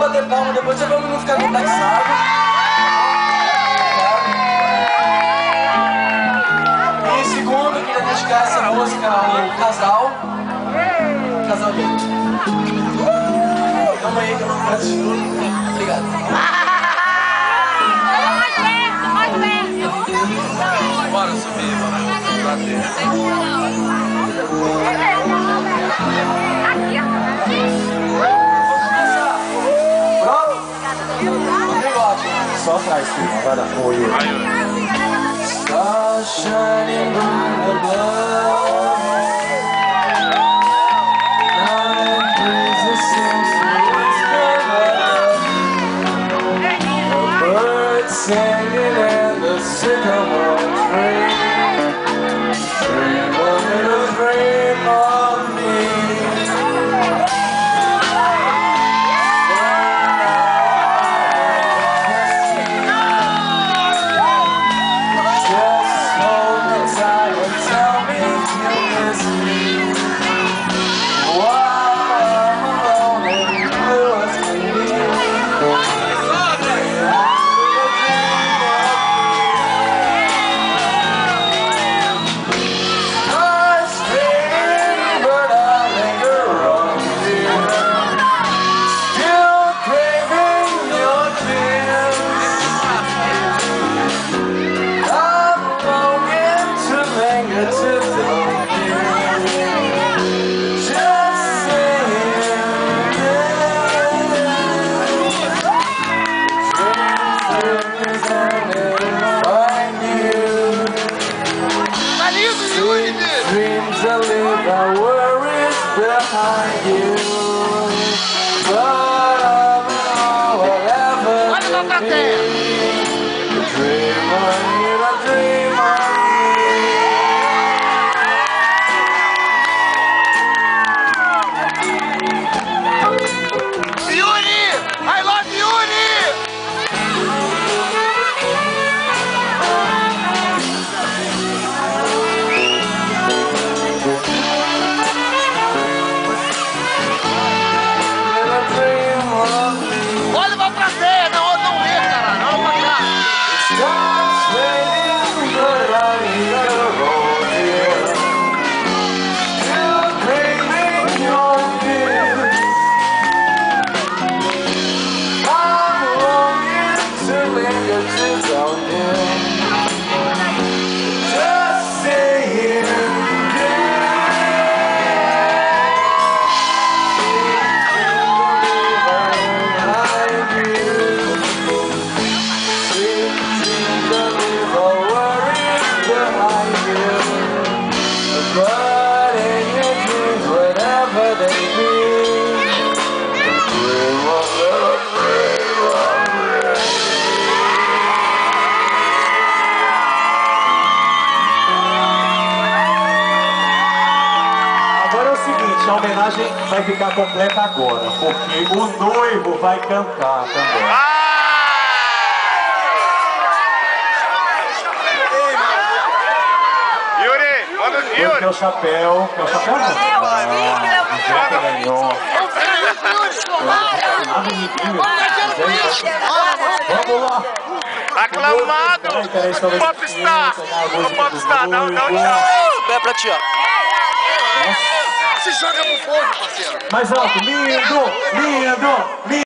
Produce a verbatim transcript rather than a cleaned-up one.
bater palma depois, só pra não ficar complexado. E segundo, eu queria dedicar essa música ao casal. Casal lindo. Calma aí, calma aí. Obrigado. Bora subir, bora bater. Pronto? Bigode. Só atrás, filho. Vai dar. Oi, Stars shining in the blue. Night breezes seem to whisper love. The birds singing in the sycamore tree. Dream a little dream of me. Dreams that leave our worries behind you. But I'm all whatever it be. Dream on you, I dream on Yuri! I love Yuri! Olha pra plateia, não, não vê, cara, não pra cá. Stars fading, but I need a road here. Still craving your kiss. I'm longing to linger to down here. Just saying, but in your dreams, whatever they be, dream of love, dream of rain. Agora é o seguinte, a homenagem vai ficar completa agora, porque o noivo vai cantar também. Yuri, manda o Porque é o chapéu, que é o chapéu não? Vamos lá! Aclamado! Popstar! Ô Popstar, dá um tchau! É pra ti, ó. Se joga pro fogo, parceiro! Mais alto, lindo, lindo, lindo.